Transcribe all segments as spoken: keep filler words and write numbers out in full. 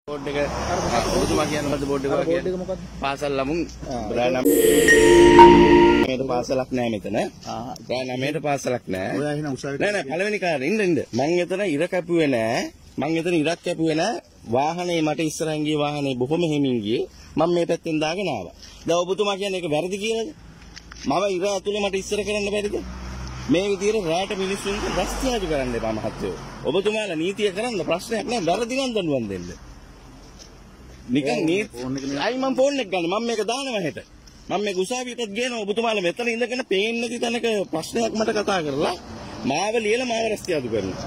Board के ඔබතුමා කියන්න බද බෝඩ් එක බෝඩ් එක මොකද්ද? පාසල් ළමුන් බ්‍රෑ නම මේක පාසලක් නෑ මෙතන. ආ බ්‍රෑ නමේට පාසලක් නෑ. ඔයා එහෙනම් උසාවියට නෑ නෑ පළවෙනි කාරේ ඉන්න ඉන්න. මං එතන ඉර කැපුවේ නෑ. මං එතන ඉරක් කැපුවේ නෑ. වාහනේ මට ඉස්සරහින් ගිය වාහනේ බොහොම හිමින් ගියේ. මම මේ පැත්තෙන් දාගෙන ආවා. දැන් ඔබතුමා කියන්නේ ඒක වැරදි කියලාද? මම ඉර ඇතුලේ මට ඉස්සර කරන්න බැරිද? මේ විදිහට රැට මිනිස්සුන්ට රස්තියාදු කරන්න එපා මහත්තයෝ. ඔබතුමාලා නීතිය කරන්න ප්‍රශ්නයක් නෑ. වැරදි නම් දඬුවම් දෙන්න. නිකන් නීත් අයි මම ෆෝන් එක ගන්න මම මේක දානවා හෙට මම මේක උසාවියටත් ගේනවා ඔබතුමාලා මෙතන ඉඳගෙන පේන්නේ නැති තැනක ප්‍රශ්නයක් මට කතා කරලා මාව ලියලා මාව රස්තියාදු කරනවා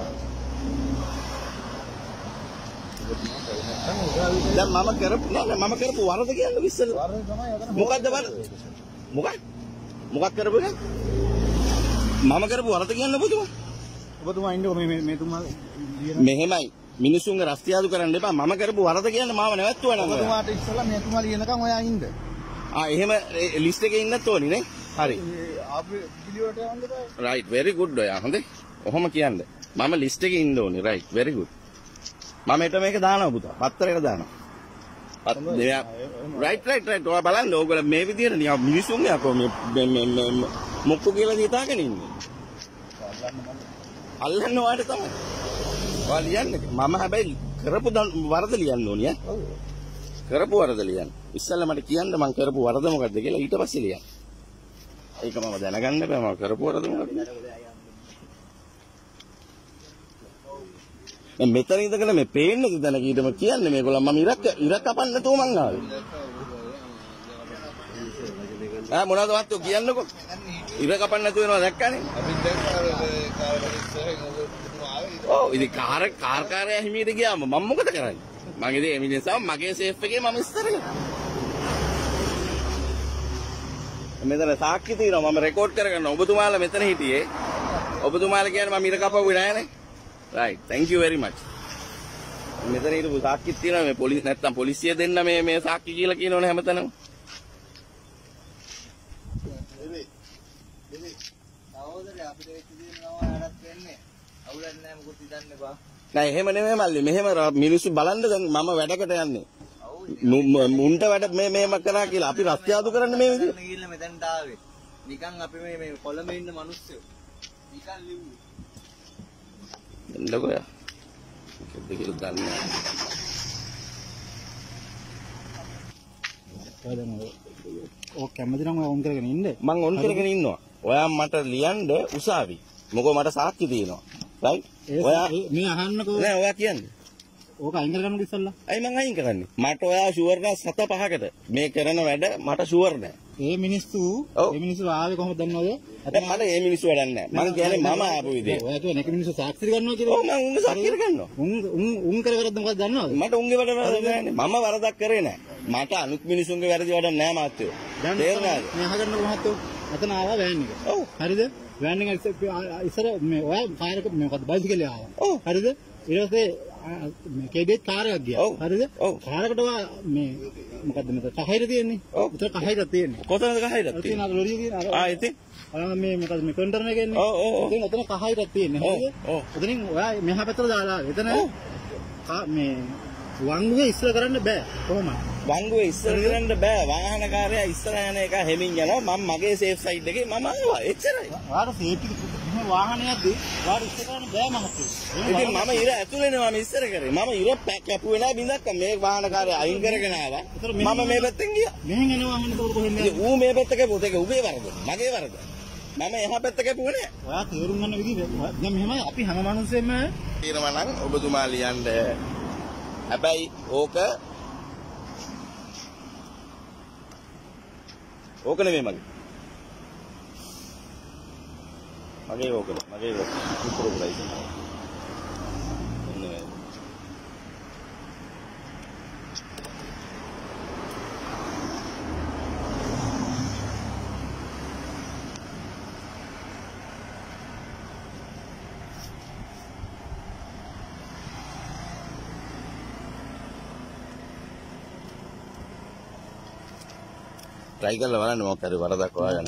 දැන් මම කරපු නෑ මම කරපු වරද කියන්නේ විශ්සල වරද තමයි යතන මොකද්ද වරද මොකක් මොකක් කරපු එක මම කරපු වරද කියන්නේ ඔබතුමා ඔබතුමා ඉන්නකො මේ මේ තුමා මෙහෙමයි මිනිසුන්ගේ රස්තියාදු කරන්න එපා මම කරපු වරද කියන්නේ මාව නැවැත්තුවා නම් ඔබතුමාට ඉස්සලා මේ තුමා ලියනකම් ඔයා ඉන්න. ආ එහෙම ලිස්ට් එකේ ඉන්නත් ඕනි නේ. හරි. අපි පිළිවෙලට යන්න බෑ. රයිට් very good ඔයා හොඳේ. ඔහොම කියන්න. මම ලිස්ට් එකේ ඉන්න ඕනි. Right very good. මම ඊට මේක දානවා පුතා. පත්තරේට දානවා. පත් දෙයක්. රයිට් රයිට් රයිට් ඔයා බලන්න ඕගොල්ලෝ මේ විදියට නිකන් මිනිසුන්ගේ අපෝ මේ මේ මොක්කු කියලා හිතාගෙන ඉන්නේ. අල්ලන්න ඔයාට තමයි. ඔයා ලියන්නේ මම හැබැයි කරපු වරද ලියන්න ඕනේ ඈ. ඔව්. කරපු වරද ලියන්න. ඉස්සෙල්ලා මට කියන්න මම කරපු වරද මොකද්ද කියලා ඊට පස්සේ ලියන්න. ඒක මම දැනගන්න බෑ මම කරපු වරද මොකද්ද. මම මෙතන ඉඳගෙන මේ පේන්නේ දැනග ඊටම කියන්නේ මේගොල්ලෝ මම ඉරක් ඉරක් කපන්න නැතුව මං ආවේ. ආ මොනවද වත්තු කියන්නකෝ. ඉර කපන්න නැතුව වෙනවා දැක්කනේ. අපි දැක්කා කාර් ඉස්සරහින් ඔව් ඉතින් කාර් කාර් කාර්යය හිමීට ගියාම මම මොකද කරන්නේ මම ඉතින් ඒ නිසා මගේ සේෆ් එකේ මම ඉස්සර ගියා මෙතන සාක්ෂි තියෙනවා මම රෙකෝඩ් කරගන්න ඔබතුමාලා මෙතන හිටියේ ඔබතුමාලා කියන්නේ මම ඉර කපුවේ නෑනේ right thank you very much මෙතන හිටපු සාක්ෂි තියෙනවා මේ පොලිස් නැත්තම් පොලිසිය දෙන්න මේ මේ සාක්ෂි කියලා කියනවනේ හැමතැනම සහෝදරයා අපිට වෙච්ච දේ නම ආරක් වෙන්නේ අවුලක් නැහැ මොකද හිතන්න එපා. නෑ එහෙම නෙමෙයි මල්ලි. මෙහෙම මිනිස්සු බලන්න දැන් මම වැඩකට යන්නේ. මුන්ට වැඩ මේ මේම කරා කියලා අපි රස්තියාදු කරන්නේ මේ විදිහට. ගිහිල්ලා මෙතනට ආවේ. නිකන් අපි මේ මේ කොළඹේ ඉන්න මිනිස්සු. නිකන් ලිව්වේ. එන්නකෝ යා. මොකද කියලා දන්නේ නැහැ. ඔය කැමති නම් ඔය ඔන් කරගෙන ඉන්න. මං ඔන් කරගෙන ඉන්නවා. ඔයා මට ලියන්න උසාවි. මොකෝ මට සාක්ෂි තියෙනවා. රයිට් ඔයා මේ අහන්නකෝ නෑ ඔයා කියන්නේ ඕක අයින් කරගන්නද ඉස්සල්ලා අයි මං අයින් කරන්නේ මට ඔයා ෂුවර් නෑ සත පහකට මේ කරන වැඩ මට ෂුවර් නෑ ඒ මිනිස්සු ඒ මිනිස්සු ආවේ කොහොමද දන්නවද දැන් මට ඒ මිනිස්සු වැඩක් නෑ මං කියන්නේ මම ආපු විදිහ ඔයා කියන්නේ එක මිනිස්සු සාක්ෂි ගන්නවා කියලා ඔව් මං උන්ගේ සාක්ෂි ගන්නවා උන් උන් උන් කර කරද්ද මොකක්ද දන්නවද මට උන්ගේ වැඩ නෑනේ මම වරදක් කරේ නෑ මට අනුත් මිනිසුන්ගේ වැරදි වැඩක් නෑ මාත්‍යෝ තේරුණාද මේ අහගන්නකො මහත්තයෝ අතන ආවා වෑන් එක ඔව් හරිද වෑන් එක ඉස්සර මේ ඔයා කාර් එක මොකද්ද බයිසිකලේ ආවා ඔව් හරිද ඊට පස්සේ මේ කේඩේට් කාර් එකක් ගියා හරිද කාර් එකට ඔයා මේ මොකද්ද මෙතන කහයිර තියෙන්නේ උතර කහයිරක් තියෙන්නේ කොතනද කහයිරක් තියෙන්නේ තියෙන්නේ අර ලොරිය තියෙන ආ ඉතින් ඔයා මේ මොකද්ද මේ කන්ටර්න එකේ ඉන්නේ ඔව් ඔව් ඉතින් ඔතන කහයිරක් තියෙන්නේ හරිද ඔතනින් ඔයා මෙහා පැත්තට දාලා එතන මේ වංගුවේ ඉස්සර කරන්න බෑ කොහොමද වංගුවේ ඉස්සර කරන්න බෑ වාහනකාරයා ඉස්සර යන එක හැමින් යනවා මම මගේ සේෆ් සයිඩ් එකේ මම ආවා එච්චරයි ඔයාට සේෆ්ටි මේ වාහනයක්දී ඔයාට ඉස්සර කරන්න බෑ මහත්තයෝ ඉතින් මම ඉර ඇතුලේ නේ මම ඉස්සර කරේ මම ඉර පැක් කැපුවේ නෑ බින්දක් මේ වාහනකාරයා අයින් කරගෙන ආවා මම මේ පැත්තෙන් ගියා මෙහෙන් එන වාහන උඩ කොහෙන්ද ඌ මේ පැත්ත කැපුවොත් ඒක උගේ වරද මගේ වරද මම එහා පැත්ත කැපුවේ නෑ ඔයා තේරුම් ගන්න විදිහ දැන් මෙහෙමයි අපි හැම මිනිස්සෙම තීරම නම් ඔබතුමා ලියන්න හැබැයි ඕක ඕක නෙමෙයි මගේ මගේ ඕක මගේ ඕක උත්තර උරයි නේ try කරලා බලන්න මොකක් හරි වරදක් හොයාගන්න.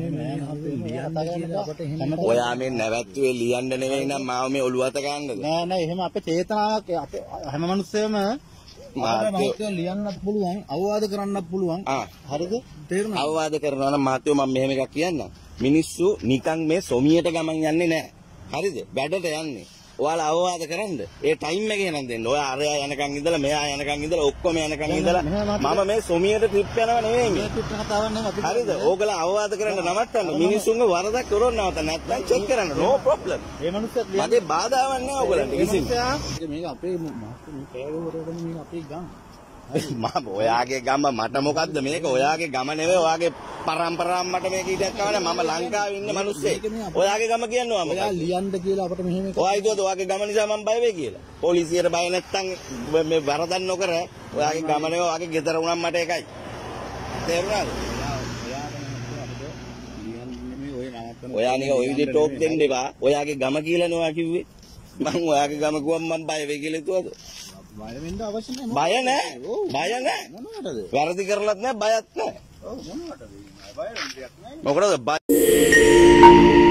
ඔයා මේ නැවැත්තුවේ ලියන්න නෙවෙයි නම් මාව මේ ඔළුව අත ගන්නද? නෑ නෑ එහෙම අපේ චේතනාවක් අපේ හැම මිනිස්සෙම මහත්තයෝ ලියන්නත් පුළුවන් අවවාද කරන්නත් පුළුවන්. හරිද? තේරුණාද? අවවාද කරනවා නම් මහත්තයෝ මම මෙහෙම එකක් කියන්නම්. මිනිස්සු නිකන් මේ සොමියට ගමන් යන්නේ නැහැ. හරිද? වැඩට යන්නේ. ඔයාලා අවවාද කරන්න. ඒ ටයිම් එක එනන් දෙන්න. ඔයා අරයා යනකන් ඉඳලා මෙයා යනකන් ඉඳලා ඔක්කොම යනකන් ඉඳලා මම මේ සොමියට ට්‍රිප් යනවා නෙවෙයි මේ. ට්‍රිප් එක කතාවක් නෙවෙයි. හරිද? ඕගොල්ලෝ අවවාද කරන්න නවත්තන්න. මිනිස්සුන්ගේ වරදක් කරොත් නවත්ත නැත්නම් චෙක් කරන්න. no problem. මේ මනුස්සයත් මගේ බාධාවක් නැහැ ඕගොල්ලන්ට කිසිම. මේක අපේ මාස්ටර් මේ කෑගවරගෙන මේක අපේ ගම්. මම ඔයාගේ ගම මට මොකද්ද මේක? ඔයාගේ ගම නෙවෙයි ඔයාගේ පරම්පරාව මට මේක ඉඩක් ගන්න. මම ලංකාවේ ඉන්න මිනිස්සෙක්. ඔයාගේ ගම කියන්නේ මොකක්ද? ඔයා ලියන්න කියලා අපිට මෙහෙම එකක්. ඔයා හිතුවද ඔයාගේ ගම නිසා මම බය වෙයි කියලා? පොලිසියට බය නැත්තම් මේ වරදක් නොකර ඔයාගේ ගම නෙවෙයි ඔයාගේ ගෙදර වුණාම මට එකයි. තේරුණාද? ඔයා නික ඔය විදිහට ටෝක් දෙන්න එපා. ඔයාගේ ගම කියලානේ ඔයා කිව්වේ. මම ඔයාගේ ගම කිව්වම මම බය වෙයි කියලා හිතුවද? බය වෙන්න අවශ්‍ය නැහැ. බය නැහැ. බය නැහැ. මොනවටද? වැරදි කරලත් නැහැ බයත් නැහැ. ඔව් මොනවටද? බය වෙන්න දෙයක් නැහැ. මොකටද බය?